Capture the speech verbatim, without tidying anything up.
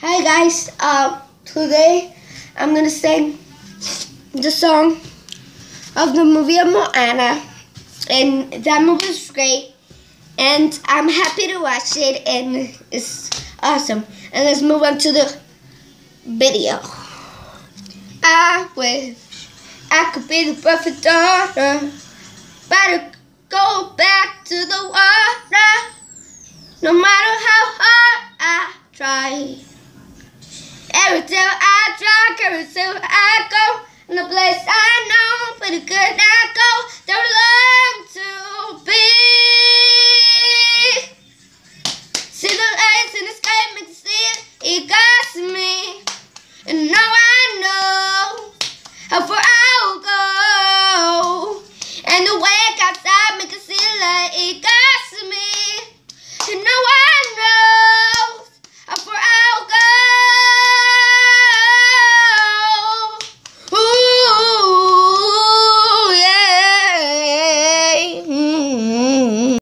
Hi guys, uh, today I'm gonna sing the song of the movie of Moana, and that movie is great, and I'm happy to watch it, and it's awesome. And let's move on to the video. I wish I could be the perfect daughter, but I go back to the water, no matter how hard I try. Every time I drink, every time I go, in the place I know, pretty good I go, don't long to be. See the lights in the sky, make you see it.